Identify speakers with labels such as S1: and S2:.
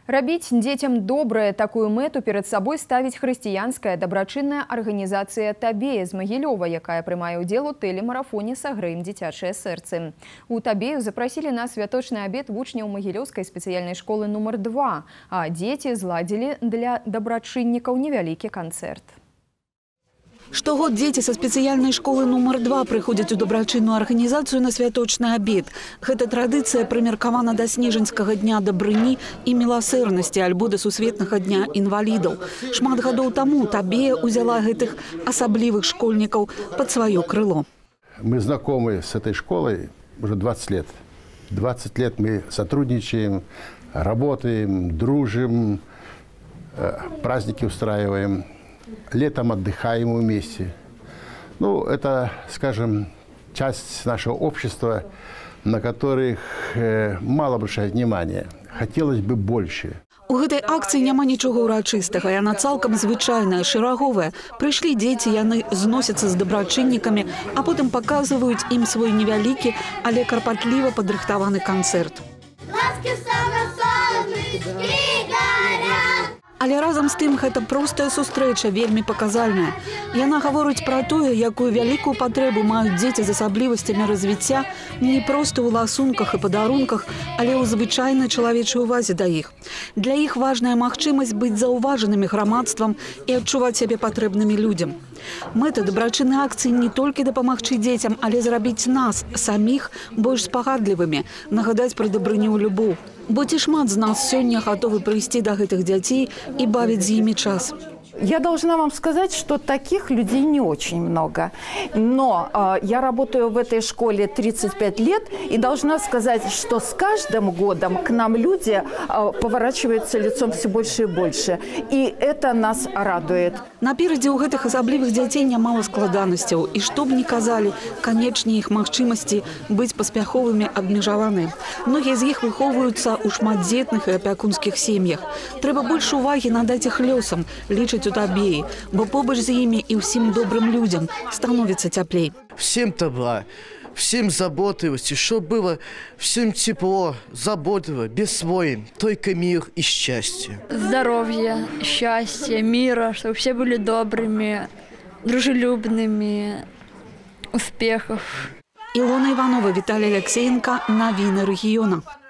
S1: Рабіць детям добрае, такую мэту перед собой ставіць хрысціянская дабрачынная арганізацыя «Табея» з Магілёва, якая прымае ўдзел у тэлемарафоне «Сагрэем дзіцячыя сэрцы». У «Табею» запрасілі на святочны абед вучняў Магілёўскай спецыяльнай школы нумар 2, а дзеці зладзілі для дабрачыннікаў невялікі канцэрт.
S2: Штогод дети со специальной школы нумар 2 приходят у дабрачынную организацию на святочный обед. Эта традиция примеркована до Снежинского дня добрыни и милосердности, альбо до Сусветного дня инвалидов. Шмат годов тому «Табея» взяла этих особливых школьников под свое крыло.
S3: Мы знакомы с этой школой уже 20 лет. 20 лет мы сотрудничаем, работаем, дружим, праздники устраиваем. Летом отдыхаем вместе. Ну, это, скажем, часть нашего общества, на которых мало обращают внимание. Хотелось бы больше.
S2: У этой акции няма ничего урочистого, и она цалком звычайная, шераговая. Пришли дети, яны зносятся с добрачинниками, а потом показывают им свой невеликий, але карпатливо подрыхтованный концерт. Але разом з тим, гэта простая сустрэча, вельмі паказальная. Яна гаворыць пра тое, якую вялікую патрэбу маюць дзеці з асаблівасцямі развіцця не проста ў ласунках і падарунках, але ў звычайнай чалавечай увазе да іх. Для іх важная магчымасць быць заўважанымі грамадствам і адчуваць сябе патрэбнымі людзям. Мэта дабрачыннай акцыі не толькі дапамагчы дзецям, але зрабіць нас, саміх, больш спагадлівымі, нагадаць пра дабрыню і любоў. Бо ці шмат з нас сёння гатовы прыйсці да гэтых дзяцей и бавить з ими час.
S4: Я должна вам сказать, что таких людей не очень много. Но я работаю в этой школе 35 лет и должна сказать, что с каждым годом к нам люди поворачиваются лицом все больше и больше. И это нас радует.
S2: Наперадзе у гэтых асаблівых дзяцей нямала складанасцяў. І што б ні казалі, канечне іх магчымасці быць паспяховымі абмежаваны. Многія з іх выхоўваюцца ў шматдзетных і апякунскіх сем'ях. Трэба больш увагі надаць іх лёсам, лічаць у Табеі, бо побач з імі і ўсім добрым людзям становіцца цяплей.
S5: Всем добра, всем заботливости, чтобы было всем тепло, заботливо, без своим, только мир и счастье.
S6: Здоровья, счастья, мира, чтобы все были добрыми, дружелюбными, успехов.
S2: Илона Иванова, Виталий Алексеенко, новины региона.